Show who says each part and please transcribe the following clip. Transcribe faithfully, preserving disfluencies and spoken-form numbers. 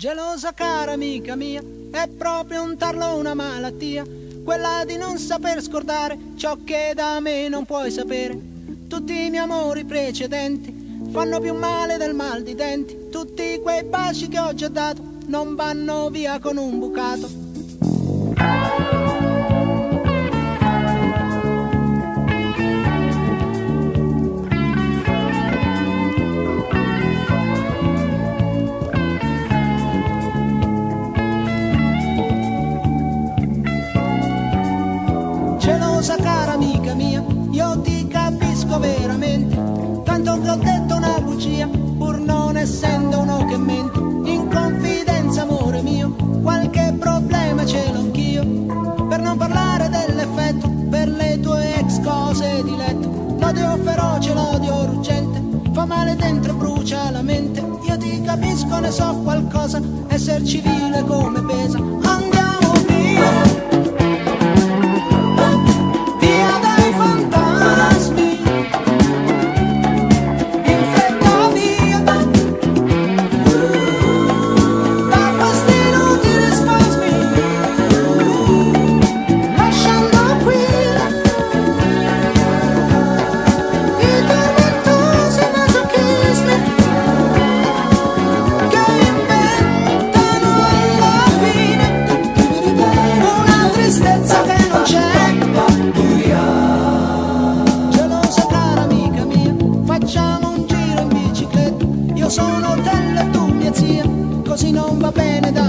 Speaker 1: Gelosa cara amica mia, è proprio un tarlo, una malattia, quella di non saper scordare ciò che da me non puoi sapere. Tutti i miei amori precedenti fanno più male del mal di denti. Tutti quei baci che ho già dato non vanno via con un bucato. Gelosa cara amica mia, io ti capisco veramente, tanto che ho detto una bugia, pur non essendo uno che mente. In confidenza amore mio, qualche problema ce l'ho anch'io, per non parlare dell'effetto, per le tue ex cose di letto. L'odio feroce, l'odio ruggente, fa male dentro, brucia la mente. Io ti capisco, ne so qualcosa, esser civile come pesa. Andiamo via, sono hotel e tu mia zia, così non va bene da